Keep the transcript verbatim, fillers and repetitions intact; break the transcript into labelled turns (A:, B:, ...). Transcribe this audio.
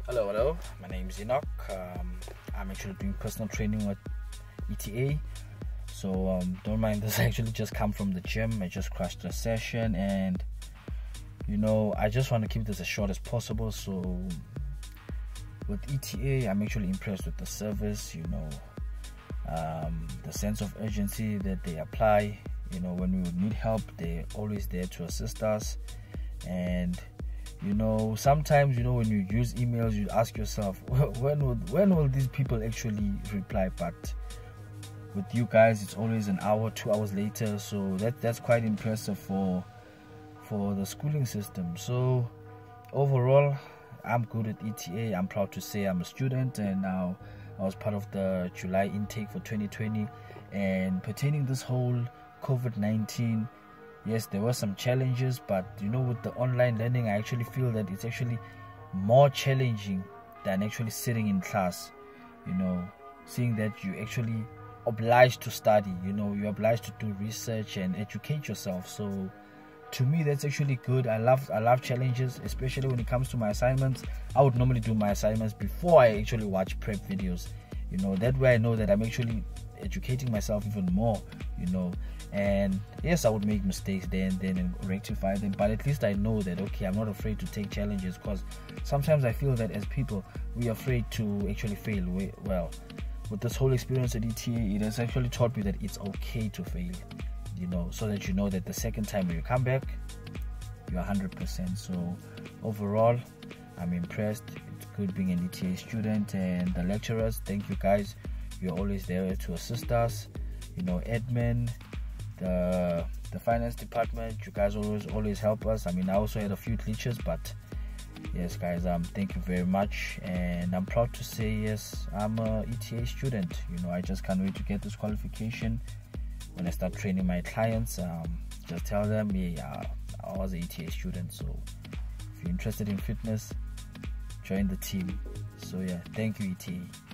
A: Hello, hello. My name is Enoch. Um, I'm actually doing personal training at E T A. So um, don't mind this. I actually just come from the gym. I just crashed a session, and you know I just want to keep this as short as possible. So with E T A, I'm actually impressed with the service. You know, um, the sense of urgency that they apply. You know, when we would need help, they're always there to assist us. And you know, sometimes, you know, when you use emails, you ask yourself, when will when will these people actually reply? But with you guys, it's always an hour, two hours later. So that that's quite impressive for for the schooling system. So overall, I'm good at E T A. I'm proud to say I'm a student, and now I was part of the July intake for twenty twenty. And pertaining this whole COVID nineteen, yes, there were some challenges, but you know, with the online learning, I actually feel that it's actually more challenging than actually sitting in class. You know, seeing that you actually obliged to study, you know, you're obliged to do research and educate yourself. So to me, that's actually good. I love I love challenges, especially when it comes to my assignments. I would normally do my assignments before I actually watch prep videos. You know, that way I know that I'm actually educating myself even more, you know. And yes, I would make mistakes there and then and rectify them, but at least I know that, okay, I'm not afraid to take challenges, because sometimes I feel that as people, we're afraid to actually fail. Well, with this whole experience at E T A, it has actually taught me that it's okay to fail, you know, so that you know that the second time when you come back, you're one hundred percent. So overall, I'm impressed. It's good being an E T A student. And the lecturers, thank you guys. You're always there to assist us. You know, admin, the the finance department, you guys always always help us. I mean, I also had a few glitches, but yes, guys, um thank you very much. And I'm proud to say, yes, I'm a E T A student. You know, I just can't wait to get this qualification. When I start training my clients, um just tell them, yeah, I was an E T A student. So if you're interested in fitness, join the team. So yeah, thank you, E T A.